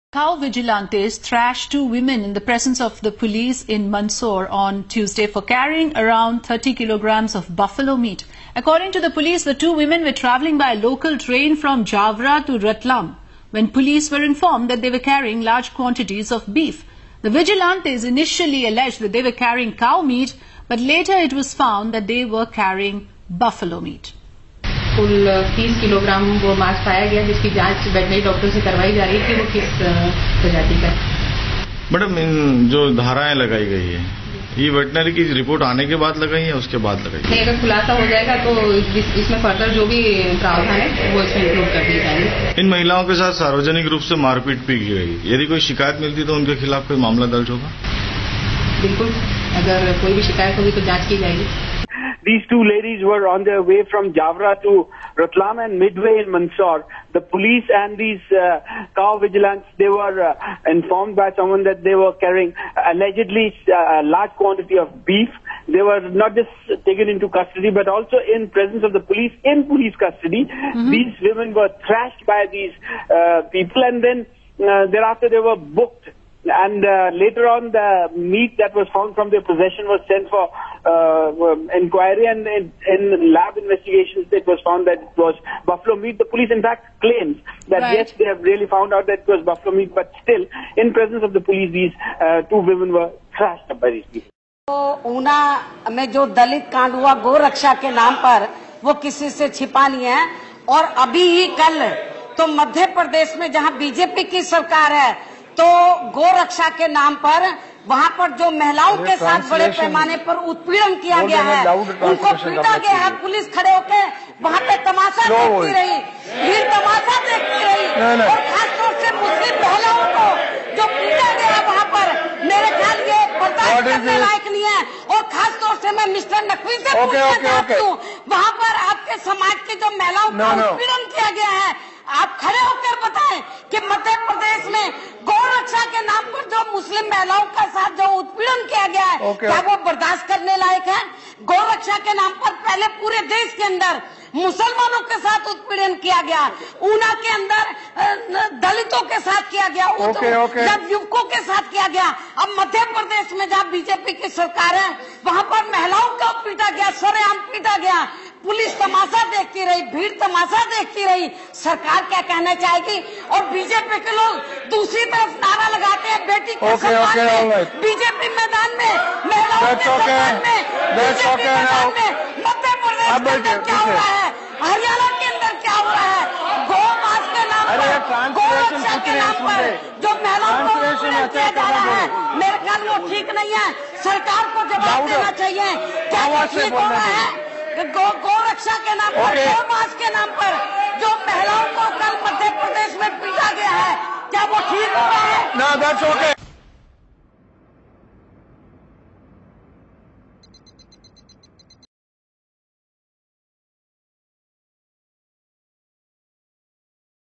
Cow vigilantes thrashed two women in the presence of the police in Mandsaur on Tuesday for carrying around 30 kilograms of buffalo meat. According to the police, the two women were travelling by a local train from Javra to Ratlam when police were informed that they were carrying large quantities of beef. The vigilantes initially alleged that they were carrying cow meat, but later it was found that they were carrying buffalo meat. कुल 30 kilogram वो मांस पाया गया, जिसकी जांच veterinary doctor से करवाई जा रही है कि वो किस प्रजाति का। मैडम, जो धाराएं लगाई गई है ये वेटनरी की रिपोर्ट आने के बाद लगाई है, उसके बाद लगाई है? अगर खुलासा हो जाएगा तो इसमें फर्दर जो भी प्रावधान है वो इसमें इंक्लूड कर दिए जाएंगे। इन महिलाओं के साथ सार्वजनिक रूप से मारपीट भी की गई, यदि कोई शिकायत मिलती तो उनके खिलाफ कोई मामला दर्ज होगा? बिल्कुल, अगर कोई भी शिकायत होगी तो जांच की जाएगी। These two ladies were on their way from Javra to Ratlam, and midway in Mandsaur, the police and these cow vigilants, they were informed by someone that they were carrying allegedly a large quantity of beef. They were not just taken into custody, but also in presence of the police, in police custody. These women were thrashed by these people, and then thereafter they were booked. And later on, the meat that was found from their possession was sent for inquiry, and in lab investigations it was found that it was buffalo meat. The police in fact claims that yes, they have really found out that it was buffalo meat, but still, in presence of the police, these two women were thrashed up by these people. तो ऊना में जो दलित कांड हुआ गौ रक्षा के नाम पर, वो किसी से छिपा नहीं है। और अभी ही कल तो मध्य प्रदेश में जहां बीजेपी की सरकार है, तो गौ रक्षा के नाम पर वहां पर जो महिलाओं के साथ बड़े पैमाने पर उत्पीड़न किया गया है, उनको पीटा गया है। पुलिस खड़े होकर वहां पे तमाशा देखती रही, भीड़ तमाशा देखती रही, और खासतौर से मुस्लिम महिलाओं को जो पीटा गया है वहां पर, मेरे ख्याल ये बर्दाश्त करने लायक नहीं है। और खासतौर से मैं मिस्टर नकवी से पूछना चाहती हूँ, वहां पर आपके समाज की जो महिलाओं का उत्पीड़न किया गया है, आप खड़े होकर बताएं कि मध्य प्रदेश में गौ रक्षा के नाम पर जो मुस्लिम महिलाओं का साथ जो उत्पीड़न किया गया है, क्या वो बर्दाश्त करने लायक है? गौ रक्षा के नाम पर पहले पूरे देश के अंदर मुसलमानों के साथ उत्पीड़न किया गया, ऊना के अंदर दलितों के साथ किया गया, युवकों के साथ किया गया। अब मध्य प्रदेश में जहाँ बीजेपी की सरकार है, वहाँ पर महिलाओं को पीटा गया, सरेआम पीटा गया। पुलिस तमाशा देखती रही, भीड़ तमाशा देखती रही। सरकार क्या कहना चाहेगी? और बीजेपी के लोग दूसरी तरफ नारा लगाते हैं बेटी के सम्मान में, बीजेपी मैदान में, महिलाओं के सम्मान में, बीजेपी मैदान में। मध्य प्रदेश के अंदर क्या हो रहा है, हरियाणा के अंदर क्या हो रहा है? गौ मास के नाम पर, गौ रक्षा के नाम पर जो महिलाओं को उत्पीड़न किया जा रहा है, मेरे ख्याल वो ठीक नहीं है। सरकार को जवाब देना चाहिए, क्या वो ठीक हो रहा है? गौ रक्षा के नाम पर, गौ मास के नाम पर जो महिलाओं को कल मध्य प्रदेश में पीटा गया है, क्या वो ठीक हो रहा है? No, that's okay.